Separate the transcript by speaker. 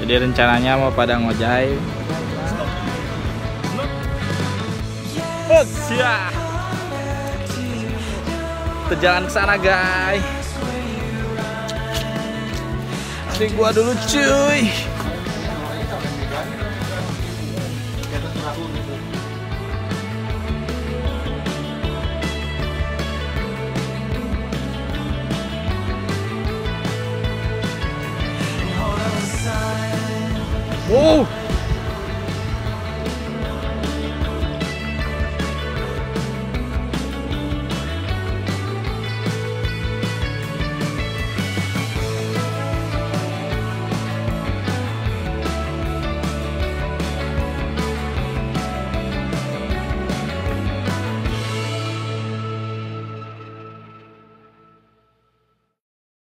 Speaker 1: Jadi rencananya mau pada ngojai. Ya. Kita jalan ke sana, guys. Di gua dulu, cuy. Wow.